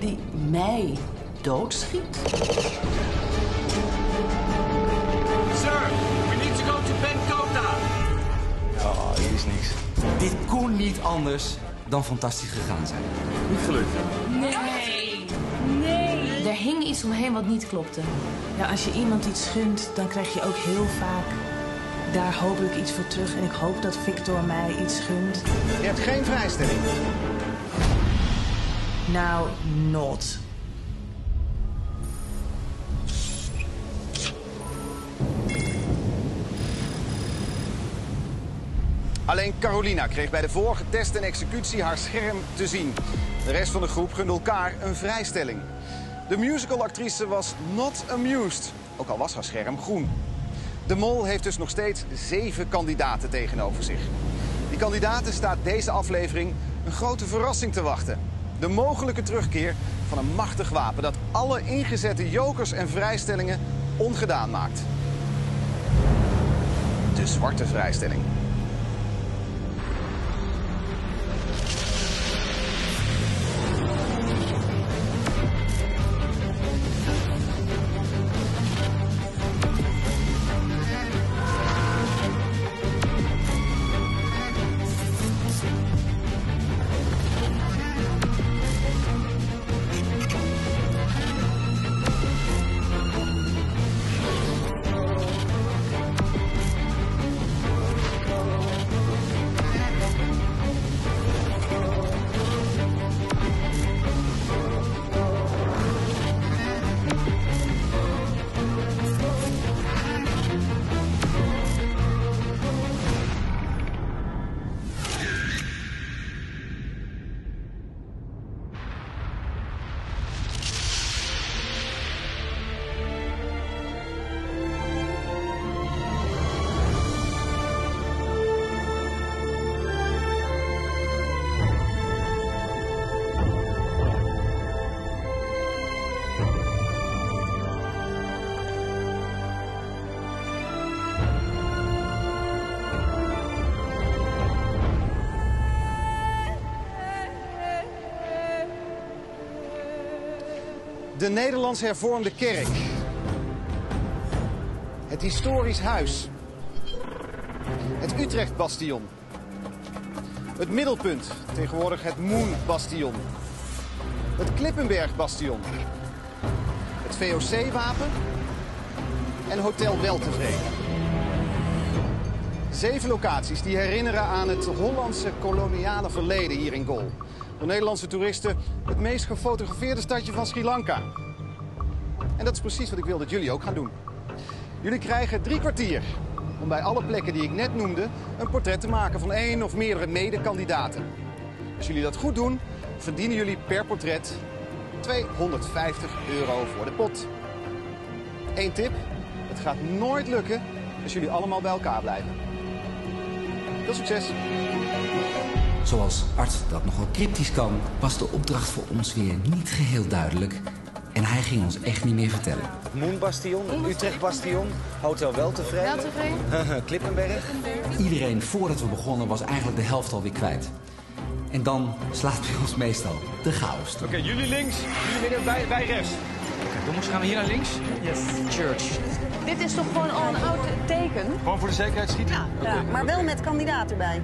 die mij doodschiet? Sir, we need to go to Bengkota. Oh, hier is niks. Dit kon niet anders dan fantastisch gegaan zijn. Niet gelukt. Nee. Er hing iets omheen wat niet klopte. Ja, als je iemand iets gunt, dan krijg je ook heel vaak daar hopelijk iets voor terug. En ik hoop dat Victor mij iets gunt. Je hebt geen vrijstelling. Nou, not. Alleen Carolina kreeg bij de vorige test en executie haar scherm te zien. De rest van de groep gunde elkaar een vrijstelling. De musicalactrice was not amused, ook al was haar scherm groen. De Mol heeft dus nog steeds 7 kandidaten tegenover zich. Die kandidaten staat deze aflevering een grote verrassing te wachten. De mogelijke terugkeer van een machtig wapen dat alle ingezette jokers en vrijstellingen ongedaan maakt. De zwarte vrijstelling. De Nederlands Hervormde Kerk. Het historisch huis. Het Utrecht-bastion. Het Middelpunt, tegenwoordig het Moon-bastion. Het Klippenberg-bastion. Het VOC-wapen. En Hotel Weltevreden. 7 locaties die herinneren aan het Hollandse koloniale verleden hier in Gol. Door Nederlandse toeristen het meest gefotografeerde stadje van Sri Lanka. En dat is precies wat ik wil dat jullie ook gaan doen. Jullie krijgen 3 kwartier om bij alle plekken die ik net noemde een portret te maken van 1 of meerdere mede-kandidaten. Als jullie dat goed doen, verdienen jullie per portret €250 voor de pot. 1 tip, het gaat nooit lukken als jullie allemaal bij elkaar blijven. Veel succes! Zoals Art dat nogal cryptisch kan, was de opdracht voor ons weer niet geheel duidelijk. En hij ging ons echt niet meer vertellen. Moonbastion, Utrecht-bastion, Hotel Weltevreden. Klippenberg. Iedereen voordat we begonnen was eigenlijk de helft alweer kwijt. En dan slaat bij ons meestal de chaos toe. Oké, jullie links, jullie midden, wij rechts. Jongens, gaan we hier naar links? Yes. Church. Dit is toch gewoon al een oud teken? Gewoon voor de zekerheid schieten? Ja, maar wel met kandidaat erbij.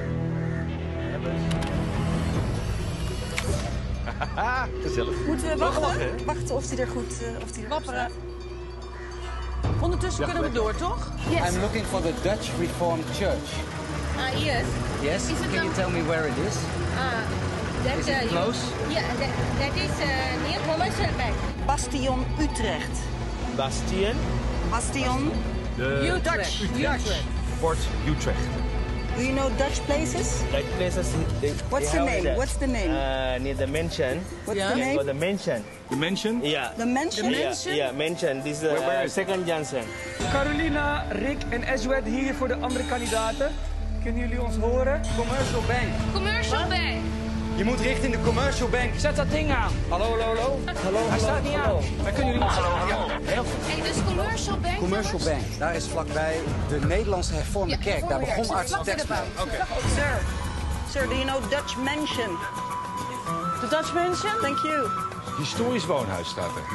Haha, gezellig. Moeten we wachten? Wachten of hij er goed wapperen. Ondertussen kunnen we door, toch? Yes. I'm looking for the Dutch Reformed Church. Yes. Yes? Can you tell me where it is? Is it close? Yeah, that is near Commercial Bank. Bastion Utrecht. Bastion. Bastion Utrecht. Utrecht. Fort Utrecht. Do you know Dutch places? Like places. What's the name? What's the name? Near the mansion. What's the name? Or the mansion. The mansion? Yeah. The mansion? Yeah, mansion. This is second Johnson. Carolina, Rick en Ezwed hier voor de andere kandidaten. Kunnen jullie ons horen? Commercial Bank. Commercial Bank. Je moet richting de Commercial Bank. Zet dat ding aan. Hallo, hallo, hallo. Hallo, Hij staat niet aan. Maar kunnen jullie ons... Hallo. Heel goed. Hey, dus Commercial Bank. Commercial Bank. Daar is vlakbij de Nederlandse Hervormde Kerk. Daar begon Arts de tekst mee. Sir, do you know Dutch mansion? The Dutch Mansion? Thank you. Historisch woonhuis staat er.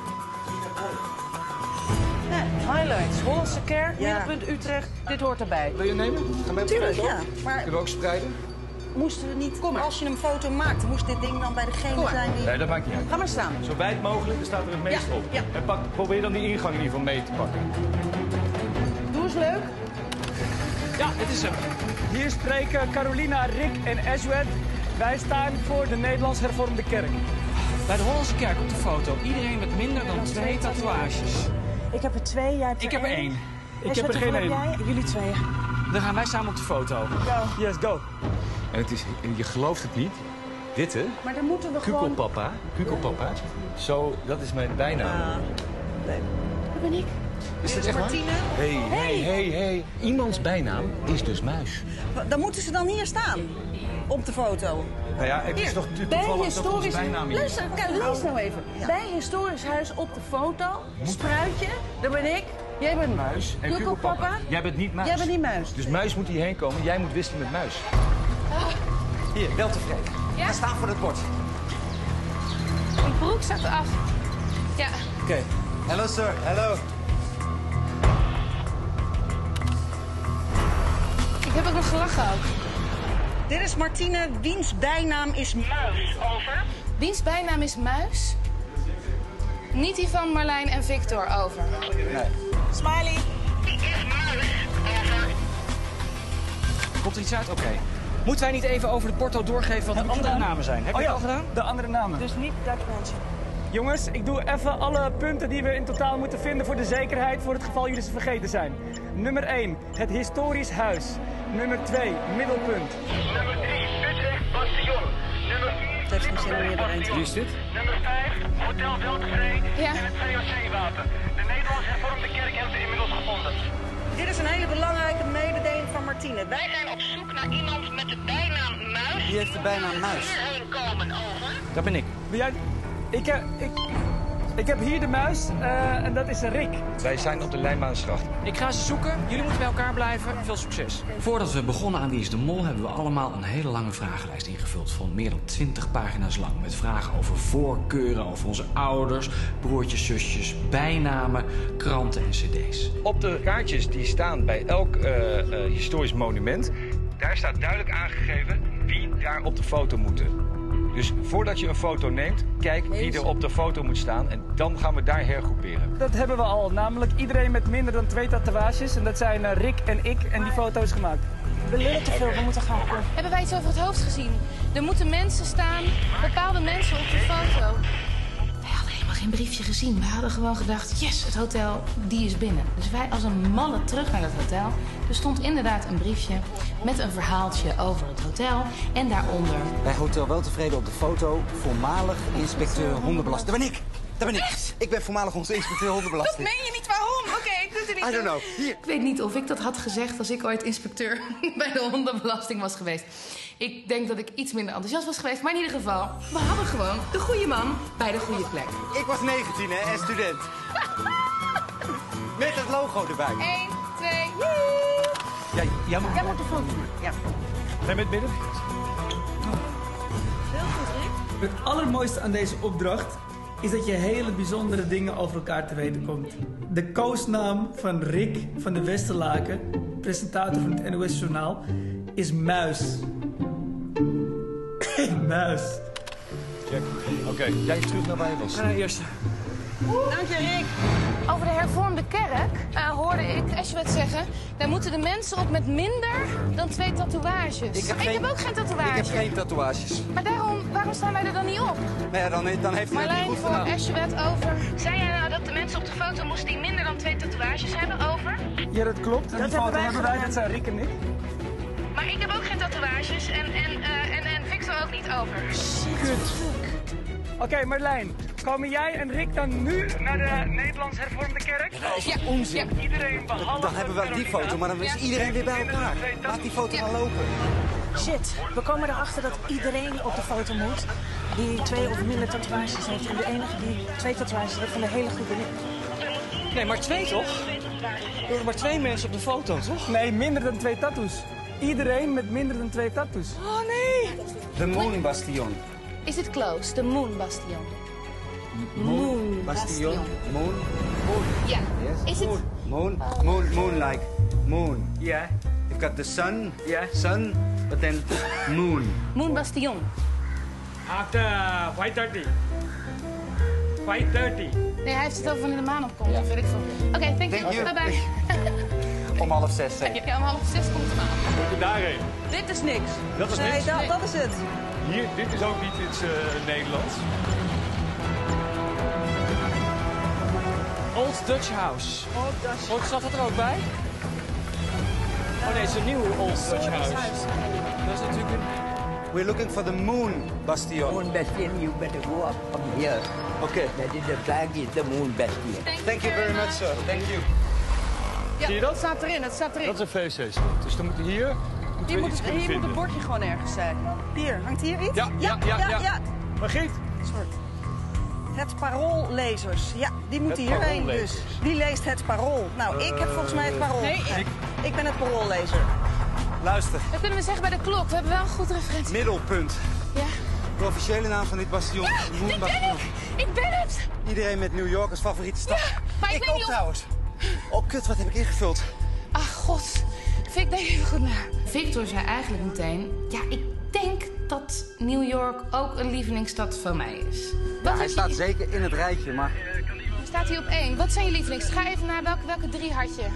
Highlights, Hollandse kerk, middelpunt Utrecht, dit hoort erbij. Wil je nemen? Gaan we Tuurlijk, ja. Maar kunnen we ook spreiden? moesten we niet, als je een foto maakt, moest dit ding dan bij degene zijn die... Nee, dat maakt niet uit. Ga maar staan. Zo wijd mogelijk, daar staat er het meest op. Ja. En probeer dan die ingang in ieder geval mee te pakken. Doe eens leuk. Ja, dit is hem. Hier spreken Carolina, Rick en Ashwed. Wij staan voor de Nederlands Hervormde Kerk. Bij de Hollandse kerk op de foto. Iedereen met minder dan 2 tatoeages. Ik heb er 2, jij hebt Ik heb er 1. Ik heb er geen 1. Jullie 2. Dan gaan wij samen op de foto. Go. Yes, go. En het is, je gelooft het niet. Dit, hè? Maar dan moeten we gewoon... Kukelpapa. Kukelpapa. Zo, dat is mijn bijnaam. Dat ben ik. Is dat echt waar? Hey. Iemands bijnaam is dus Muis. Dan moeten ze dan hier staan. Op de foto. Nou ja, het is toch toevallig dat onze bijnaam hier is. Luister, lees nou even. Bij Historisch Huis op de foto, Spruitje, dat ben ik. Jij bent Muis en Kukelpapa. Jij bent niet Muis. Jij bent niet Muis. Dus Muis moet hierheen komen, jij moet wisselen met Muis. Hier, wel tevreden. Ja? We staan voor het bord. Mijn broek zakt af. Ja. Oké. Hello, sir. Hello. Ik heb ook nog gelachen ook. Dit is Martine, wiens bijnaam is Muis. Over. Wiens bijnaam is Muis? Niet die van Marlijn en Victor, over. Nee. Smiley. Die is Muis. Over. Komt er iets uit? Oké. Moeten wij niet even over de porto doorgeven wat de andere namen zijn? Heb je het al gedaan? De andere namen. Dus niet Dutch mensen. Jongens, ik doe even alle punten die we in totaal moeten vinden voor de zekerheid, voor het geval jullie ze vergeten zijn. Nummer 1, het historisch huis. Nummer 2, middelpunt. Nummer 3, Utrecht Bastion. Nummer 4, Het heeft geen zin om meer doorheen te Wie is dit? Nummer 5, Hotel Veltevree Ja. en het VOC-wapen. De Nederlandse Hervormde Kerk hebben ze inmiddels gevonden. Dit is een hele belangrijke mededeling van Martine. Wij zijn op zoek naar iemand met de bijnaam Muis. Wie heeft de bijnaam Muis? Hierheen komen, over. Dat ben ik. Ben jij... Ik heb hier de Muis en dat is Rick. Wij zijn op de Lijnbaansgracht. Ik ga ze zoeken. Jullie moeten bij elkaar blijven. Veel succes. Voordat we begonnen aan Wie is de Mol hebben we allemaal een hele lange vragenlijst ingevuld van meer dan 20 pagina's lang. Met vragen over voorkeuren, over onze ouders, broertjes, zusjes, bijnamen, kranten en cd's. Op de kaartjes die staan bij elk historisch monument, daar staat duidelijk aangegeven wie daar op de foto moeten. Dus voordat je een foto neemt, kijk wie er op de foto moet staan en dan gaan we daar hergroeperen. Dat hebben we al, namelijk iedereen met minder dan 2 tatoeages. En dat zijn Rick en ik en die foto's gemaakt. We lullen te veel, we moeten gaan. Hebben wij iets over het hoofd gezien? Er moeten mensen staan, bepaalde mensen op de foto. Wij hadden helemaal geen briefje gezien. We hadden gewoon gedacht, yes, het hotel, die is binnen. Dus wij als een malle terug naar het hotel. Er stond inderdaad een briefje met een verhaaltje over het hotel. En daaronder... Bij Hotel Weltevreden op de foto, voormalig inspecteur hondenbelasting. Dat ben ik. Dat ben ik. Ik ben voormalig inspecteur hondenbelasting. Dat meen je niet, waarom? Oké, ik doe het er niet I don't toe. know. Hier. Ik weet niet of ik dat had gezegd als ik ooit inspecteur bij de hondenbelasting was geweest. Ik denk dat ik iets minder enthousiast was geweest, maar in ieder geval, we hadden gewoon de goede man bij de goede plek. Ik was 19 hè, en student. Met het logo erbij. 1, 2, Ja, jij moet... Jij moet de foto maken. Ja. Zijn we het midden? Het allermooiste aan deze opdracht is dat je hele bijzondere dingen over elkaar te weten komt. De koosnaam van Rick van de Westerlaken, presentator van het NOS Journaal, is Muis. Muis. Check. Oké, jij terug naar waar je was. Eerst. Dank je, Rick. Over de hervormde kerk hoorde ik Ashwed zeggen... daar moeten de mensen op met minder dan 2 tatoeages. Ik heb ook geen tatoeage. Ik heb geen tatoeages. Maar waarom staan wij er dan niet op? Nou ja, dan heeft hij het niet Marlijn goed voor gedaan. Ashwed over... Zei jij nou dat de mensen op de foto moesten die minder dan 2 tatoeages hebben, over? Ja, dat klopt. En die foto hebben wij, dat zijn Rick en ik. Maar ik heb ook geen tatoeages en Victor ook niet, over. Kut. Oké, Marlijn. Komen jij en Rick dan nu naar de Nederlands Hervormde Kerk? Ja, onzin. Ja. Iedereen behalve Dan hebben we wel die Carolina. foto, maar dan is iedereen weer bij elkaar. Laat die foto dan lopen. Shit, we komen erachter dat iedereen op de foto moet die 2 of minder tatoeages heeft. En de enige die 2 tatoeages heeft van de hele groep ben ik. Nee, maar 2 toch? Er waren maar 2 mensen op de foto, toch? Nee, minder dan 2 tattoos. Iedereen met minder dan 2 tattoos. Oh nee! De Moon Bastion. Is dit close, de Moon Bastion? Moon. Bastion. Moon. Ja. Yes. Is het... Moon. Moon like moon. Yeah. You've got the sun. Yeah. Sun, but then moon. Moon Bastion. After 5:30. 5:30. Nee, hij heeft het over wanneer de maan opkomt. Ja. Weet ik veel. Oké, thank you. Bye bye. Om 5:30 zeker. Ja, om 5:30 komt de maan. Moet je daarheen? Dit is niks. Dat is Nee, niks. dat is het. Hier, dit is ook niet iets Nederlands. Old Dutch House. Oh, staat dat er ook bij? Oh nee, het is een nieuw Old Dutch House. Dat is natuurlijk een... We're looking for the moon bastion. Moon bastion, you better go up from here. Okay. That is the flag is the moon bastion. Thank you very much, sir. Thank you. Ja, Zie je dat? Het staat erin, het staat erin. Dat is een VC-slot. Dus dan moet hier iets kunnen Hier moet vinden. het bordje gewoon ergens zijn. Hier, hangt hier iets? Ja. Margriet? Sorry. Het paroollezers. Ja, die moeten Het hierheen dus. paroollezers. Wie leest het parool? Nou, ik heb volgens mij het parool. Nee, ik ben het paroollezer. Luister, Dat kunnen we zeggen bij de klok. We hebben wel een goed referentie. middelpunt. Ja. De officiële naam van dit bastion. Ja, Moon dit ben bastion. ik. Ik ben het. Iedereen met New York als favoriete stad. Ja, maar ik weet ook niet of... trouwens. Oh kut, wat heb ik ingevuld? Ach, god. Vic, denk even goed na. Victor zei eigenlijk meteen... Ja, ik denk dat New York ook een lievelingsstad van mij is. Ja, hij staat zeker in het rijtje, maar... Staat hij op 1. Wat zijn je lievelings? Ga even naar welke 3 had je?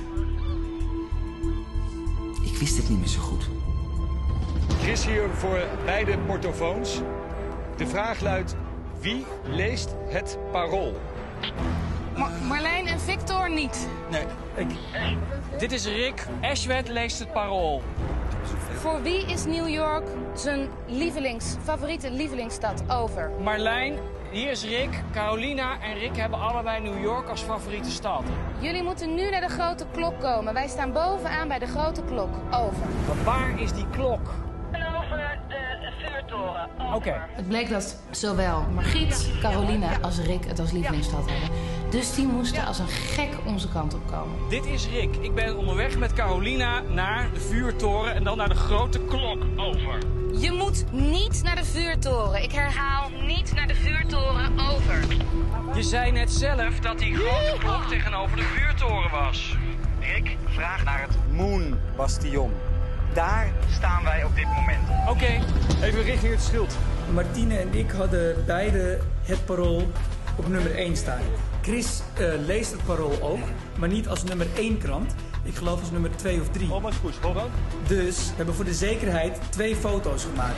Ik wist het niet meer zo goed. Chris hier voor beide portofoons. De vraag luidt, wie leest het parool? Marlijn en Victor niet. Nee. Dit is Rick. Ashwet leest het parool. Voor wie is New York zijn favoriete lievelingsstad? Over. Marlijn, hier is Rick. Carolina en Rick hebben allebei New York als favoriete stad. Jullie moeten nu naar de grote klok komen. Wij staan bovenaan bij de grote klok. Over. Maar waar is die klok? Over de vuurtoren. Oké. Het bleek dat zowel Margriet, Carolina als Rick het als lievelingsstad hadden. Dus die moesten als een gek onze kant op komen. Dit is Rick. Ik ben onderweg met Carolina naar de vuurtoren en dan naar de grote klok. Over. Je moet niet naar de vuurtoren. Ik herhaal, niet naar de vuurtoren. Over. Je zei net zelf dat die grote klok tegenover de vuurtoren was. Rick, vraag naar het Moon Bastion. Daar staan wij op dit moment. Oké. Even richting het schild. Martine en ik hadden beide het parool op nummer 1 staan. Chris leest het parool ook, maar niet als nummer 1 krant. Ik geloof als nummer 2 of 3. Oh, maar goed, hold on. Dus we hebben voor de zekerheid 2 foto's gemaakt.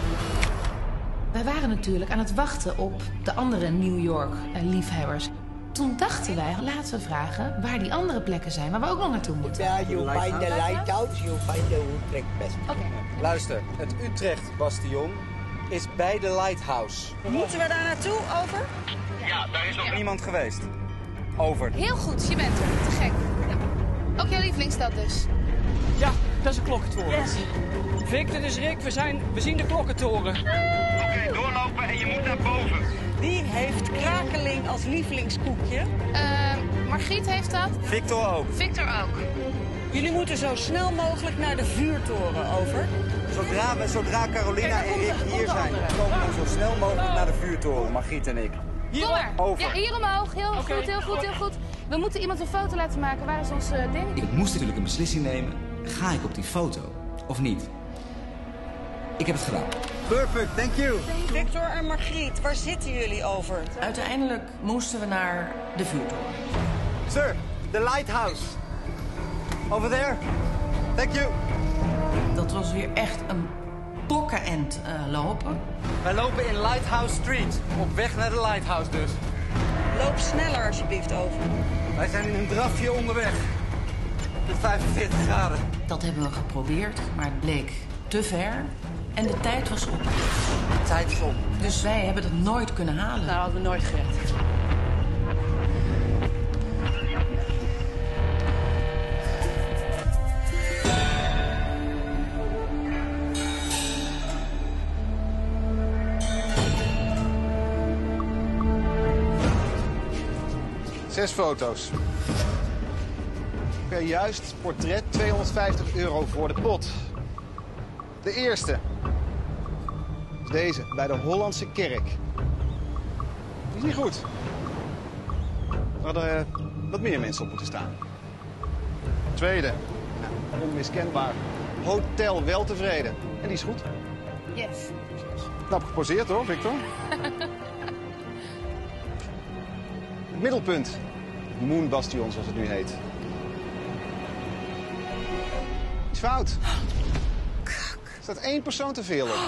Wij waren natuurlijk aan het wachten op de andere New York-liefhebbers. Toen dachten wij, laten we vragen waar die andere plekken zijn, waar we ook nog naartoe moeten. There you find the lighthouse, you find the Utrecht bastion. Oké. Luister, het Utrecht Bastion is bij de Lighthouse. Moeten we daar naartoe? Over? Ja, daar is nog niemand geweest. Over. Heel goed, je bent er. Te gek. Ja. Ook jouw lievelingsstad dus. Ja, dat is een klokkentoren. Yes. Vic, dit is Rick. We zien de klokkentoren. Oké, doorlopen en je moet naar boven. Die heeft krakeling als lievelingskoekje. Margriet heeft dat. Victor ook. Victor ook. Jullie moeten zo snel mogelijk naar de vuurtoren. Over. Zodra Carolina en Rick hier zijn, komen we zo snel mogelijk naar de vuurtoren, Margriet en ik. Kom maar. Over. Ja, hier omhoog. Heel Oké. goed, heel goed, heel goed. We moeten iemand een foto laten maken. Waar is ons ding? Ik moest natuurlijk een beslissing nemen. Ga ik op die foto of niet? Ik heb het gedaan. Perfect, thank you. Victor en Margriet, waar zitten jullie over? Uiteindelijk moesten we naar de vuurtoren. Sir, the lighthouse. Over there. Thank you. Dat was weer echt een pokkenend lopen. Wij lopen in Lighthouse Street. Op weg naar de Lighthouse dus. Loop sneller alsjeblieft over. Wij zijn in een drafje onderweg. Met 45 graden. Dat hebben we geprobeerd, maar het bleek te ver. En de tijd was op. De tijd is op. Dus wij hebben dat nooit kunnen halen. Nou, hadden we nooit gered. Zes foto's. Per juist portret €250 voor de pot. De eerste is deze, bij de Hollandse Kerk. Die is niet goed. Er hadden wat meer mensen op moeten staan. Tweede. Nou, onmiskenbaar. Hotel Weltevreden. En die is goed. Yes. Knap geposeerd hoor, Victor. Het middelpunt. Moonbastion, zoals het nu heet. Is fout. Er staat 1 persoon te veel op.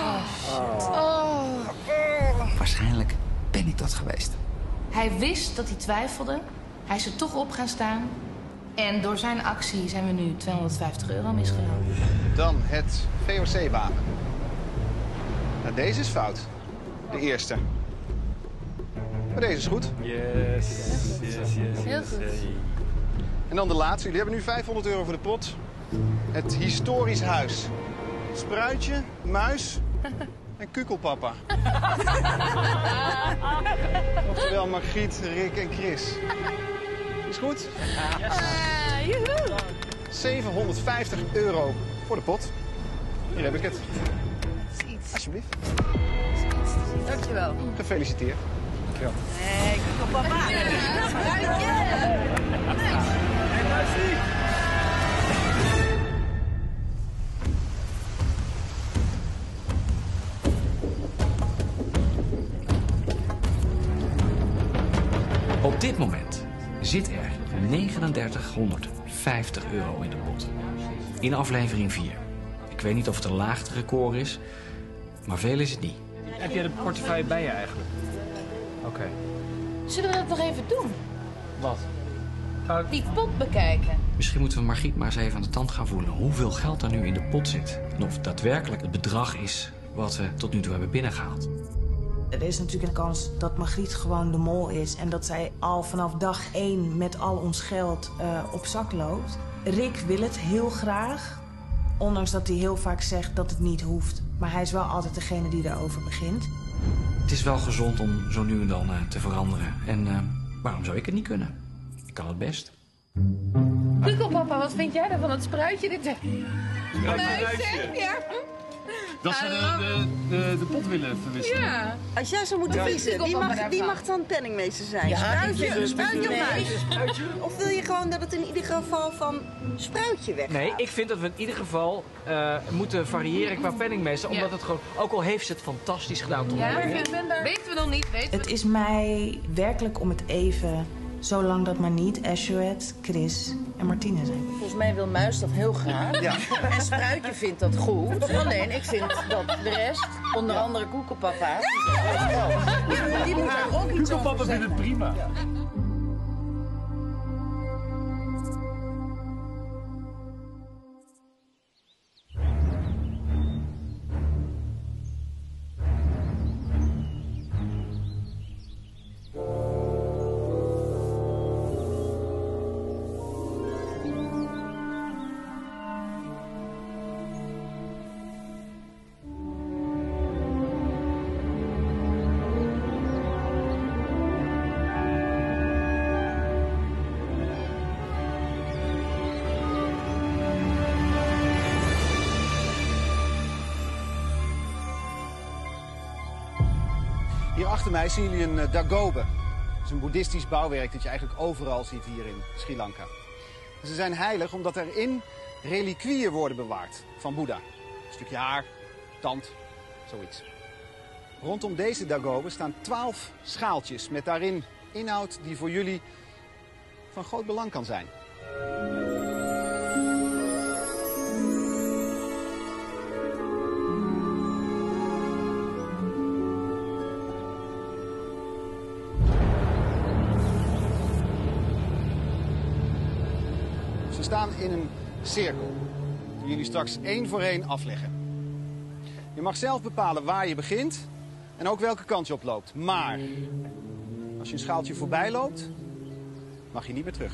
Waarschijnlijk ben ik dat geweest. Hij wist dat hij twijfelde. Hij is er toch op gaan staan. En door zijn actie zijn we nu €250 misgelopen. Dan het VOC-wapen. Nou, deze is fout. De eerste. Maar deze is goed. Yes. Heel goed. En dan de laatste. Jullie hebben nu €500 voor de pot. Het historisch huis. Spruitje, muis en kukelpapa. Oftewel Margriet, Rick en Chris. Is goed? €750 voor de pot. Hier heb ik het. Alsjeblieft. Dankjewel. Gefeliciteerd. Dankjewel. Nee, kukelpapa. Op dit moment zit er €3950 in de pot. In aflevering 4. Ik weet niet of het een laag record is, maar veel is het niet. Heb jij de portefeuille bij je eigenlijk? Oké. Zullen we dat nog even doen? Wat? Die pot bekijken. Misschien moeten we Margriet maar eens even aan de tand gaan voelen hoeveel geld er nu in de pot zit. En of het daadwerkelijk het bedrag is wat we tot nu toe hebben binnengehaald. Er is natuurlijk een kans dat Margriet gewoon de mol is en dat zij al vanaf dag 1 met al ons geld op zak loopt. Rick wil het heel graag, ondanks dat hij heel vaak zegt dat het niet hoeft. Maar hij is wel altijd degene die erover begint. Het is wel gezond om zo nu en dan te veranderen. En waarom zou ik het niet kunnen? Ik kan het best. Kukelpapa, wat vind jij van het spruitje? Dit Spruitje. Ja. Dat ze de pot willen verwisselen. Ja. Als jij zou moeten kiezen, wie mag dan penningmeester zijn? Ja, Spruitje ik of vind muis? Of wil je gewoon dat het in ieder geval van Spruitje weggaat? Nee, ik vind dat we in ieder geval moeten variëren qua penningmeester. Omdat het gewoon, ook al heeft ze het fantastisch gedaan tot nu toe. Weten we nog niet. Het is mij werkelijk om het even, zolang dat maar niet Asteroid, Chris en Martine zijn. Volgens mij wil Muis dat heel graag. Ja. En Spruitje vindt dat goed. Alleen, ik vind dat de rest, onder andere Koekelpapa, die moet er ook iets over Koekelpapa vindt het prima. Hier achter mij zien jullie een dagobe. Dat is een boeddhistisch bouwwerk dat je eigenlijk overal ziet hier in Sri Lanka. En ze zijn heilig omdat erin reliquieën worden bewaard van Boeddha. Een stukje haar, tand, zoiets. Rondom deze dagobe staan 12 schaaltjes met daarin inhoud die voor jullie van groot belang kan zijn. Ze staan in een cirkel, die jullie straks 1 voor 1 afleggen. Je mag zelf bepalen waar je begint en ook welke kant je oploopt. Maar als je een schaaltje voorbij loopt, mag je niet meer terug.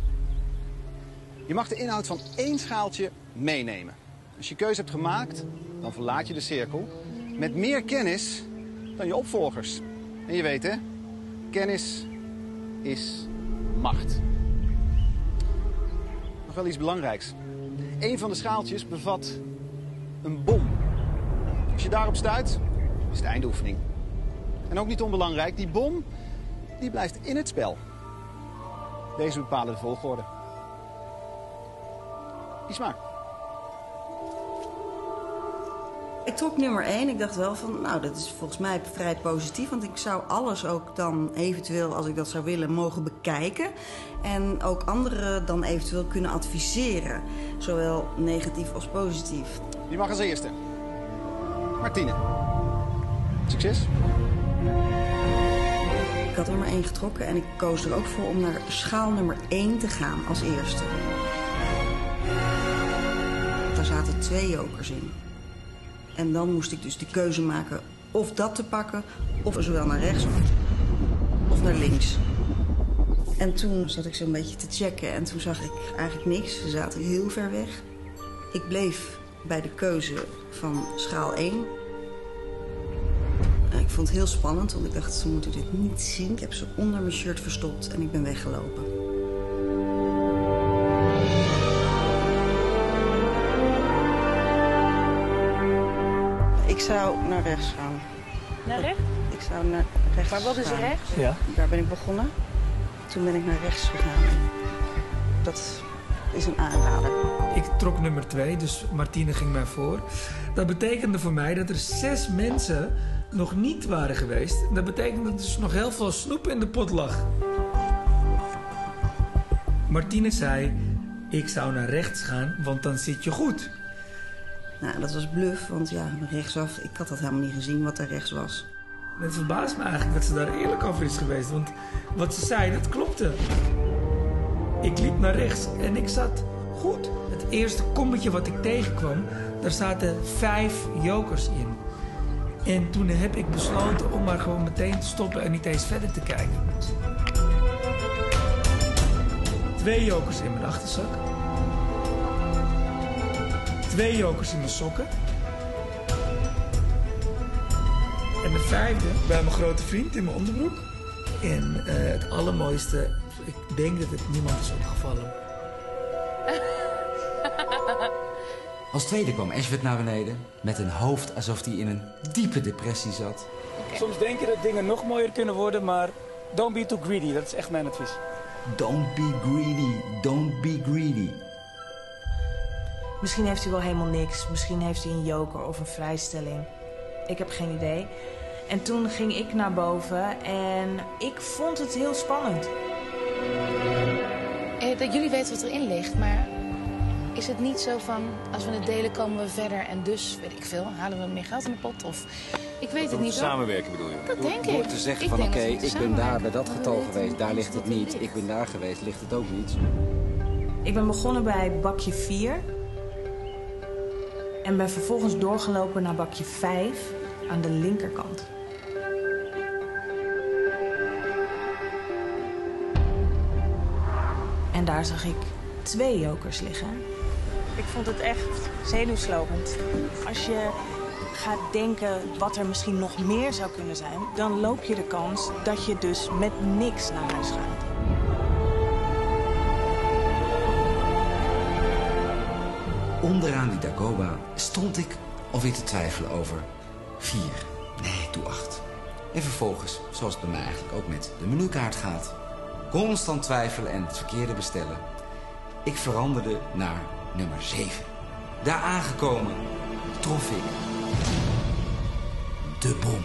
Je mag de inhoud van 1 schaaltje meenemen. Als je keuze hebt gemaakt, dan verlaat je de cirkel met meer kennis dan je opvolgers. En je weet hè, kennis is macht. Nog wel iets belangrijks. 1 van de schaaltjes bevat een bom. Als je daarop stuit, is het eindoefening. En ook niet onbelangrijk, die bom die blijft in het spel. Deze bepalen de volgorde. Isma. Ik trok nummer 1. Ik dacht wel van, nou, dat is volgens mij vrij positief. Want ik zou alles ook dan eventueel, als ik dat zou willen, mogen bekijken. En ook anderen dan eventueel kunnen adviseren. Zowel negatief als positief. Die mag als eerste. Martine. Succes. Ik had nummer 1 getrokken en ik koos er ook voor om naar schaal nummer 1 te gaan als eerste. Daar zaten 2 jokers in. En dan moest ik dus de keuze maken of dat te pakken, of zowel naar rechts of naar links. En toen zat ik zo'n beetje te checken en toen zag ik eigenlijk niks. Ze zaten heel ver weg. Ik bleef bij de keuze van schaal 1. Ik vond het heel spannend, want ik dacht, ze moeten dit niet zien. Ik heb ze onder mijn shirt verstopt en ik ben weggelopen. Ik zou naar rechts gaan. Naar rechts? Ik zou naar rechts gaan. Maar wat is rechts? Ja. Daar ben ik begonnen. Toen ben ik naar rechts gegaan. Dat is een aanrader. Ik trok nummer 2, dus Martine ging mij voor. Dat betekende voor mij dat er 6 mensen nog niet waren geweest. Dat betekent dat er dus nog heel veel snoep in de pot lag. Martine zei, ik zou naar rechts gaan, want dan zit je goed. Nou, dat was bluff, want ja, rechtsaf, ik had dat helemaal niet gezien wat er rechts was. Het verbaast me eigenlijk dat ze daar eerlijk over is geweest, want wat ze zei, dat klopte. Ik liep naar rechts en ik zat goed. Het eerste kommetje wat ik tegenkwam, daar zaten 5 jokers in. En toen heb ik besloten om maar gewoon meteen te stoppen en niet eens verder te kijken. 2 jokers in mijn achterzak. 2 jokers in mijn sokken. En de 5e bij mijn grote vriend in mijn onderbroek. En het allermooiste, ik denk dat het niemand is opgevallen. Als tweede kwam Ashford naar beneden met een hoofd alsof hij in een diepe depressie zat. Soms denk je dat dingen nog mooier kunnen worden, maar don't be too greedy. Dat is echt mijn advies. Don't be greedy, don't be greedy. Misschien heeft hij wel helemaal niks. Misschien heeft hij een joker of een vrijstelling. Ik heb geen idee. En toen ging ik naar boven en ik vond het heel spannend. Dat jullie weten wat erin ligt, maar is het niet zo van, als we het delen komen we verder en dus, weet ik veel, halen we meer geld in de pot? Of ik weet het niet hoor. Samenwerken bedoel je? Dat denk ik. Door te zeggen van oké, ik ben daar bij dat getal geweest, daar ligt het niet. Ik ben daar geweest, ligt het ook niet. Ik ben begonnen bij bakje 4. En ben vervolgens doorgelopen naar bakje 5 aan de linkerkant. En daar zag ik 2 jokers liggen. Ik vond het echt zenuwslopend. Als je gaat denken wat er misschien nog meer zou kunnen zijn, dan loop je de kans dat je dus met niks naar huis gaat. Onderaan die Dagoba stond ik alweer te twijfelen over 4. Nee, doe 8. En vervolgens, zoals het bij mij eigenlijk ook met de menukaart gaat, constant twijfelen en het verkeerde bestellen. Ik veranderde naar nummer 7. Daar aangekomen trof ik de bom.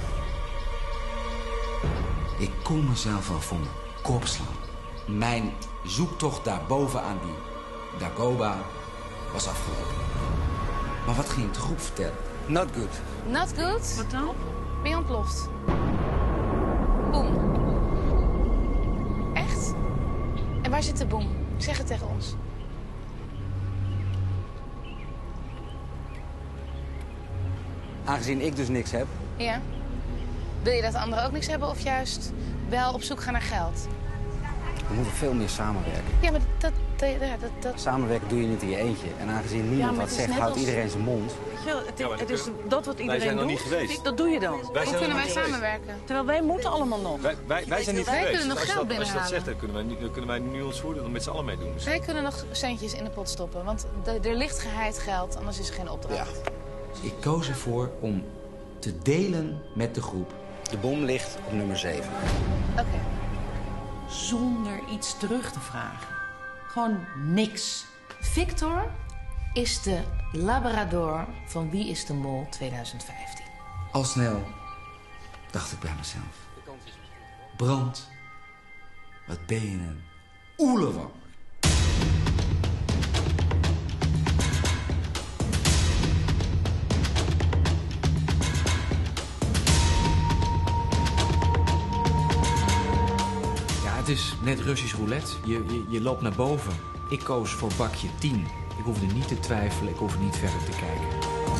Ik kon mezelf al voor mijn kop slaan. Mijn zoektocht daarboven aan die Dagoba was afgelopen. Maar wat ging ik de groep vertellen? Not good. Not good? Wat dan? Ben je ontploft? Boom. Echt? En waar zit de boom? Zeg het tegen ons. Aangezien ik dus niks heb. Ja. Wil je dat de anderen ook niks hebben of juist wel op zoek gaan naar geld? We moeten veel meer samenwerken. Ja, maar dat... Samenwerken doe je niet in je eentje. En aangezien niemand wat zegt, houdt iedereen zijn mond. Het is dat wat iedereen zijn nog doet. niet geweest. Dat doe je dan. Hoe kunnen wij samenwerken? Terwijl wij moeten allemaal nog. Wij zijn niet Wij geweest. kunnen nog Als je geld dat binnenhalen. zegt, dan kunnen wij nu ons voeren en met z'n allen meedoen. Wij kunnen nog centjes in de pot stoppen, want er ligt geheid geld, anders is er geen opdracht. Ik koos ervoor om te delen met de groep De bom ligt op nummer 7. Oké. Zonder iets terug te vragen. Gewoon niks. Victor is de Labrador van Wie is de Mol 2015. Al snel dacht ik bij mezelf. Brand, wat ben je een oelewang. Het is net Russisch roulette. Je loopt naar boven. Ik koos voor bakje 10. Ik hoefde niet te twijfelen, ik hoefde niet verder te kijken.